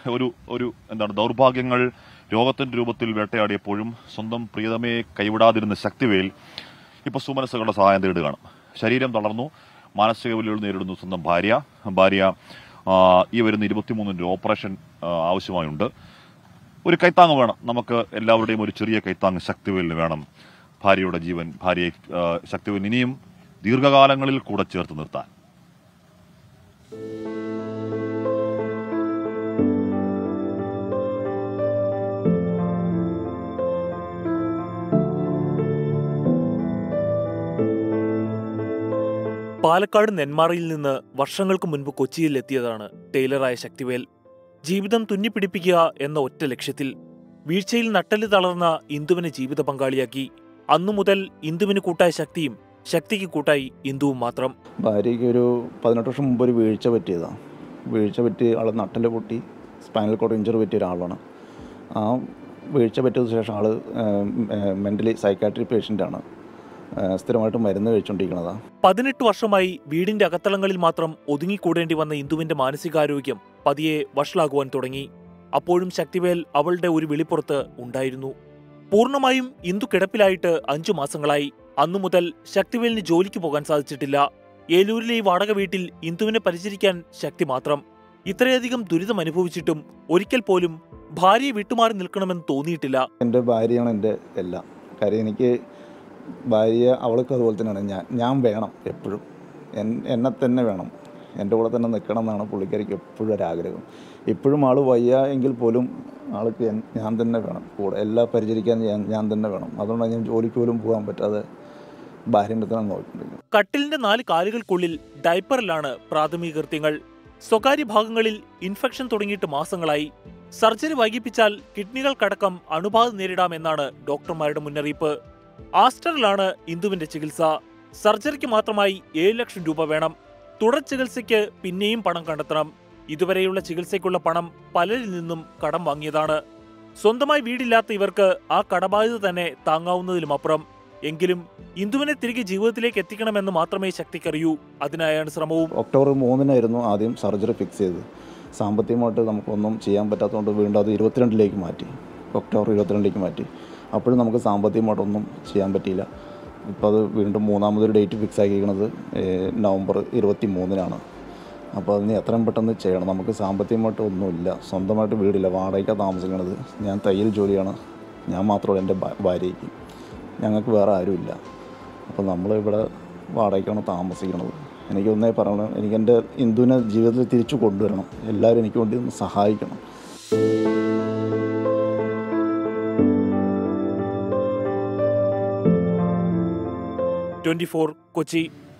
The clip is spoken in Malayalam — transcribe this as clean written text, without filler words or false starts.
ഒരു ഒരു എന്താണ് ദൗർഭാഗ്യങ്ങൾ രോഗത്തിന്റെ രൂപത്തിൽ വേട്ടയാടിയപ്പോഴും സ്വന്തം പ്രിയതമയെ കൈവിടാതിരുന്ന ശക്തിവേൽ ഇപ്പൊ സുമനസ്സുകളുടെ സഹായം തേടുകയാണ്. ശരീരം തളർന്നു, മാനസിക വെല്ലുവിളി നേരിടുന്നു സ്വന്തം ഭാര്യ ഈ വരുന്ന 23-ന് ഓപ്പറേഷൻ ആവശ്യമായുണ്ട്. ഒരു കൈത്താങ് വേണം, നമുക്ക് എല്ലാവരുടെയും ഒരു ചെറിയ കൈത്താങ് ശക്തിവേലിന് വേണം. ഭാര്യയുടെ ജീവൻ, ഭാര്യയെ ശക്തിവേൽ ഇനിയും ദീർഘകാലങ്ങളിൽ കൂടെ ചേർത്ത് നിർത്താൻ. പാലക്കാട് നെന്മാറയിൽ നിന്ന് വർഷങ്ങൾക്ക് മുൻപ് കൊച്ചിയിലെത്തിയതാണ് ടൈലറായ ശക്തിവേൽ. ജീവിതം തുന്നിപ്പിടിപ്പിക്കുക എന്ന ഒറ്റ ലക്ഷ്യത്തിൽ വീഴ്ചയിൽ നട്ടല് തളർന്ന ഇന്ദുവിനെ ജീവിത പങ്കാളിയാക്കി. അന്നു മുതൽ ഇന്ദുവിന് കൂട്ടായ ശക്തിയും ശക്തിക്ക് കൂട്ടായി ഇന്ദുവും മാത്രം. ഭാര്യയ്ക്ക് ഒരു 18 വർഷം മുമ്പ് ഒരു വീഴ്ച പറ്റിയതാണ്. വീഴ്ച പറ്റി ആൾ നട്ടല് പൊട്ടി സ്പൈനൽ കോഡ് ഇഞ്ചറി പറ്റിയ ഒരാളാണ്. ആ വീഴ്ച പറ്റിയതിനു ശേഷം ആൾ മെൻ്റലി സൈക്കാട്രി പേഷ്യൻ്റാണ്. സ്ഥിരമായിട്ട് മരുന്ന് കഴിച്ചുകൊണ്ടിരിക്കുന്നതാണ്. 18 വർഷമായി വീടിന്റെ അകത്തളങ്ങളിൽ മാത്രം ഒതുങ്ങിക്കൂടേണ്ടി വന്ന ഇന്ദുവിന്റെ മാനസികാരോഗ്യം പതിയെ വഷളാകുവാൻ തുടങ്ങി. അപ്പോഴും ശക്തിവേൽ അവളുടെ ഒരു വിളിപ്പുറത്ത് ഉണ്ടായിരുന്നു. പൂർണ്ണമായും ഇന്ദു കിടപ്പിലായിട്ട് 5 മാസങ്ങളായി. അന്നു മുതൽ ശക്തിവേലിന് ജോലിക്ക് പോകാൻ സാധിച്ചിട്ടില്ല. ഏലൂരിലെ ഈ വാടക വീട്ടിൽ ഇന്ദുവിനെ പരിചരിക്കാൻ ശക്തി മാത്രം. ഇത്രയധികം ദുരിതം അനുഭവിച്ചിട്ടും ഒരിക്കൽ പോലും ഭാര്യയെ വിട്ടുമാറി നിൽക്കണമെന്ന് തോന്നിയിട്ടില്ല. എൻ്റെ ഭാര്യയാണ് എൻ്റെ എല്ലാം. കാര്യം എനിക്ക് ഭാര്യ, അവൾക്ക് അതുപോലെ തന്നെയാണ്. ഞാൻ വേണം, എപ്പോഴും എന്നെ തന്നെ വേണം, എൻ്റെ കൂടെ തന്നെ നിൽക്കണം എന്നാണ് പുള്ളിക്കാരിക്ക് എപ്പോഴും ഒരാഗ്രഹം. ഇപ്പോഴും ആൾ വയ്യ എങ്കിൽ പോലും ആൾക്ക് ഞാൻ തന്നെ വേണം കൂടെ, എല്ലാം പരിചരിക്കാൻ ഞാൻ തന്നെ വേണം. അതുകൊണ്ടാണ് ഞാൻ ജോലിക്ക് പോലും പോകാൻ പറ്റാതെ ഭാര്യൻ്റെ തന്നെ നോക്കിക്കൊണ്ടിരിക്കുന്നത്. കട്ടിലിന്റെ 4 കാലുകൾക്കുള്ളിൽ ഡയപ്പറിലാണ് പ്രാഥമിക കൃത്യങ്ങൾ. സ്വകാര്യ ഭാഗങ്ങളിൽ ഇൻഫെക്ഷൻ തുടങ്ങിയിട്ട് മാസങ്ങളായി. സർജറി വൈകിപ്പിച്ചാൽ കിഡ്നികൾക്കടക്കം അണുബാധ നേരിടാമെന്നാണ് ഡോക്ടർമാരുടെ മുന്നറിയിപ്പ്. ആസ്റ്ററിലാണ് ഇന്ദുവിന്റെ ചികിത്സ. സർജറിക്ക് മാത്രമായി 7 ലക്ഷം രൂപ വേണം. തുടർ ചികിത്സയ്ക്ക് പിന്നെയും പണം കണ്ടെത്തണം. ഇതുവരെയുള്ള ചികിത്സയ്ക്കുള്ള പണം പലരിൽ നിന്നും കടം വാങ്ങിയതാണ്. സ്വന്തമായി വീടില്ലാത്ത ഇവർക്ക് ആ കടബാധ്യത തന്നെ താങ്ങാവുന്നതിലുമപ്പുറം. എങ്കിലും ഇന്ദുവിനെ തിരികെ ജീവിതത്തിലേക്ക് എത്തിക്കണമെന്ന് മാത്രമേ ശക്തിക്കറിയൂ. അതിനായാണ് ശ്രമവും. ഒക്ടോബർ 3-നായിരുന്നു ആദ്യം സർജറി ഫിക്സ് ചെയ്തത്. സാമ്പത്തികമായിട്ട് നമുക്കൊന്നും ചെയ്യാൻ പറ്റാത്തതുകൊണ്ട് വീണ്ടും അത് 22-ലേക്ക് മാറ്റി. ഒക്ടോബർ 22-ലേക്ക് മാറ്റി. അപ്പോഴും നമുക്ക് സാമ്പത്തികമായിട്ടൊന്നും ചെയ്യാൻ പറ്റിയില്ല. ഇപ്പോൾ അത് വീണ്ടും 3-മതൊരു ഡേറ്റ് ഫിക്സ് ആക്കിയിരിക്കുന്നത് നവംബർ 23-നാണ്. അപ്പോൾ അതിന് എത്രയും പെട്ടെന്ന് ചെയ്യണം. നമുക്ക് സാമ്പത്തികമായിട്ട് ഒന്നുമില്ല, സ്വന്തമായിട്ട് വീടില്ല, വാടകയ്ക്കാണ് താമസിക്കുന്നത്. ഞാൻ തയ്യൽ ജോലിയാണ്, ഞാൻ മാത്രമേ എൻ്റെ ഭാര്യയ്ക്ക്, ഞങ്ങൾക്ക് വേറെ ആരുമില്ല. അപ്പോൾ നമ്മളിവിടെ വാടകയ്ക്കാണ് താമസിക്കുന്നത്. എനിക്കൊന്നേ പറയണം, എനിക്കെൻ്റെ ഇന്ദുവിനെ ജീവിതത്തിൽ തിരിച്ചു കൊണ്ടുവരണം. എല്ലാവരും എനിക്ക് വേണ്ടി ഒന്ന് സഹായിക്കണം. 24 കൊച്ചി.